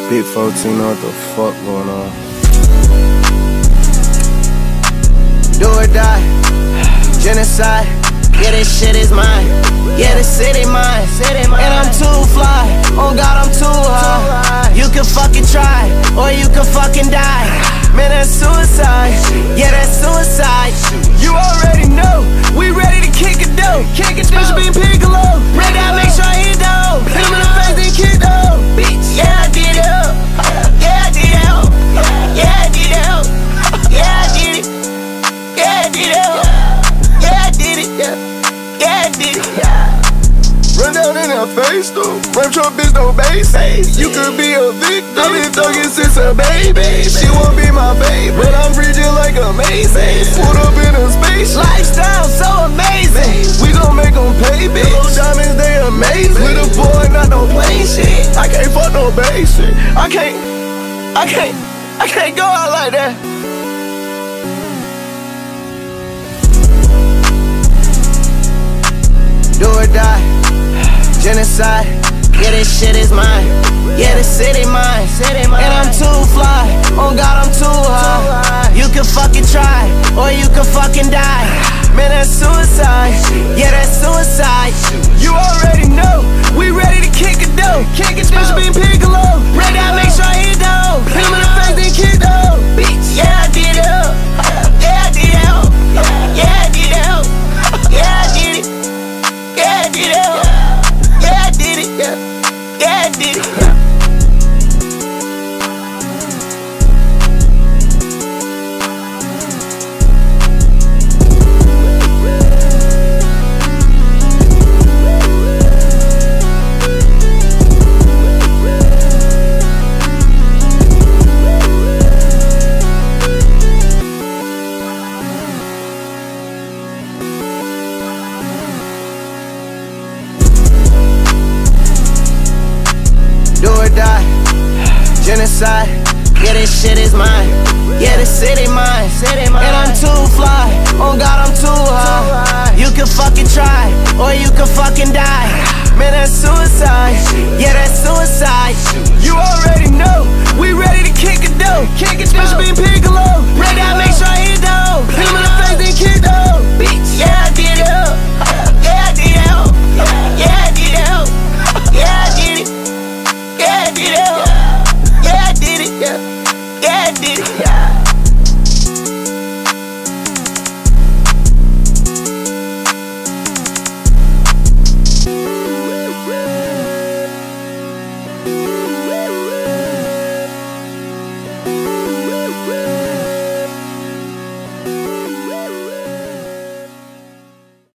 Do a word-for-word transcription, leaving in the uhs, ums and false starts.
Big fourteen, know what the fuck going on. Do or die, genocide. Yeah, this shit is mine. Yeah, the city mine. And I'm too fly. Oh God, I'm too high. You can fucking try, or you can fucking die. Man, that's suicide. Yeah, that's suicide. You already know. We ready to kick it though. Kick it Special being Piccolo. Break down, make sure I hit though. Hit him in the face, then kick though. Bitch, yeah, I did it up. Yeah, I did it up. Yeah, I did it up. Yeah, I did it. Yeah, I did it up. Yeah, I did it. Yeah, I did it. Run down in her face though. Rap truck bitch no bass. You could be a victim. I've been thugging since a baby. She won't be my babe, but I'm free just like amazing. Put up in a space. Lifestyle so amazing. We gon' make them pay, bitch. Those diamonds, they amazing. With a boy, not no plain shit. I can't fuck no basic. I can't, I can't, I can't go out like that. Do or die, genocide. Yeah, this shit is mine. Yeah, the city mine. And I'm too fly. Oh God, I'm too high. You can fucking try, or you can fucking die. Man, that's suicide. Yeah, that's suicide. You already know. We ready to kick it though. Kick it Special being Piccolo. Break down, make sure I hit though. Hit him in the face, then kick though. Bitch, yeah, I did it up. Yeah, I did it up. Yeah, I did it up. Yeah, I did it. Yeah, I did it. Yeah, I did it. Yeah, I did it. Do or die, genocide. Yeah, this shit is mine. Yeah, the city mine. And I'm too fly. Oh God, I'm too high. You can fucking try, or you can fucking die. Man, that's suicide. Yeah, that's suicide. You already know. We ready to kick it though. Kick it Special being Piccolo.